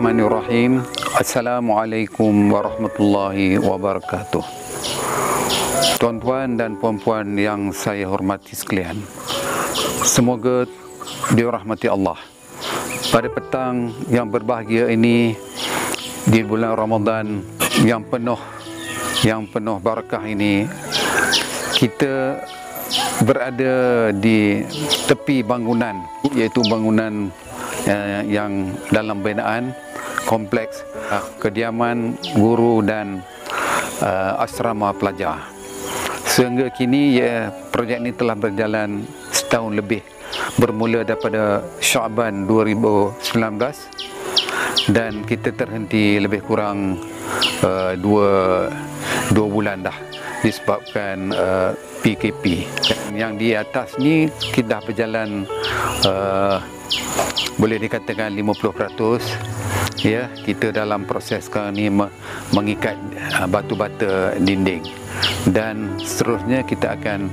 Bismillahirrahmanirrahim. Assalamualaikum warahmatullahi wabarakatuh. Tuan-tuan dan puan-puan yang saya hormati sekalian, semoga dirahmati Allah. Pada petang yang berbahagia ini, di bulan Ramadan yang penuh barakah ini, kita berada di tepi bangunan, iaitu bangunan yang dalam binaan kompleks kediaman guru dan asrama pelajar. Sehingga kini projek ini telah berjalan setahun lebih, bermula daripada Syaban 2019 dan kita terhenti lebih kurang dua bulan dah disebabkan PKP. Yang di atas ni kita dah berjalan boleh dikatakan 50%, ya. Kita dalam proses sekarang ni mengikat batu bata dinding, dan seterusnya kita akan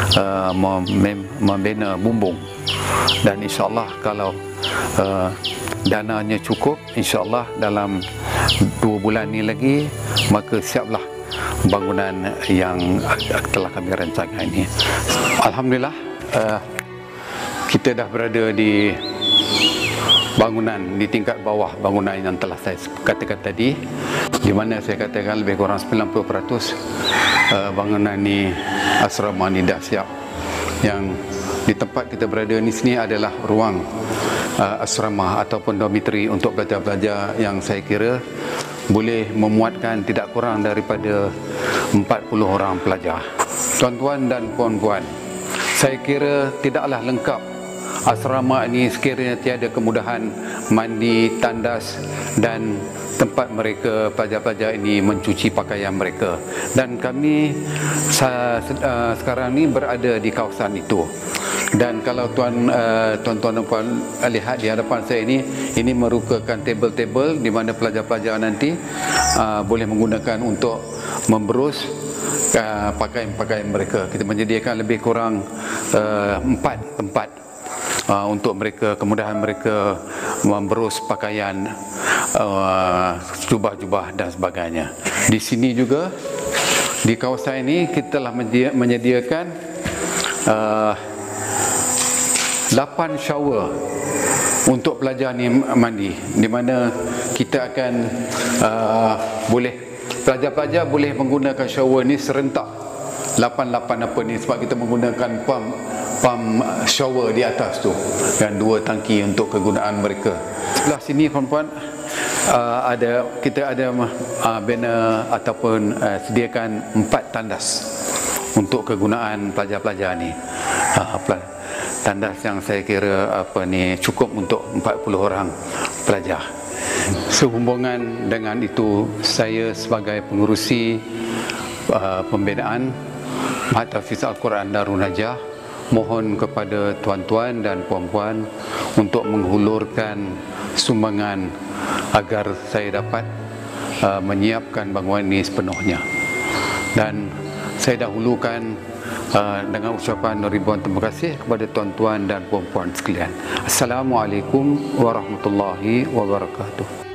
membina bumbung, dan insyaAllah kalau dananya cukup, insyaAllah dalam 2 bulan ni lagi maka siaplah bangunan yang telah kami rancangkan ini. Alhamdulillah, kita dah berada di bangunan di tingkat bawah bangunan yang telah saya katakan tadi, di mana saya katakan lebih kurang 90% bangunan ni, asrama ni dah siap. Yang di tempat kita berada ni sini adalah ruang asrama ataupun dormitory untuk pelajar-pelajar yang saya kira boleh memuatkan tidak kurang daripada 40 orang pelajar. Tuan-tuan dan puan-puan, saya kira tidaklah lengkap asrama ini sekiranya tiada kemudahan mandi, tandas dan tempat mereka pelajar-pelajar ini mencuci pakaian mereka. Dan kami sekarang ni berada di kawasan itu. Dan kalau tuan-tuan dan puan lihat di hadapan saya ini merupakan table-table di mana pelajar-pelajar nanti boleh menggunakan untuk memberus pakaian-pakaian mereka. Kita menyediakan lebih kurang 4 tempat untuk mereka, kemudahan mereka memberus pakaian, jubah-jubah dan sebagainya. Di sini juga, di kawasan ini kita telah menyediakan 8 shower untuk pelajar ni mandi, di mana kita akan pelajar-pelajar boleh menggunakan shower ni serentak 8 apa ni, sebab kita menggunakan pump shower di atas tu, dan 2 tangki untuk kegunaan mereka. Sebelah sini puan-puan kita ada bina ataupun sediakan 4 tandas untuk kegunaan pelajar-pelajar ni. Tandas yang saya kira cukup untuk 40 orang pelajar. Sehubungan dengan itu, saya sebagai pengurusi pembinaan Mahat Tahfiz Al-Quran Darun Najah mohon kepada tuan-tuan dan puan-puan untuk menghulurkan sumbangan agar saya dapat menyiapkan bangunan ini sepenuhnya. Dan saya dahulukan dengan ucapan ribuan terima kasih kepada tuan-tuan dan puan-puan sekalian. Assalamualaikum warahmatullahi wabarakatuh.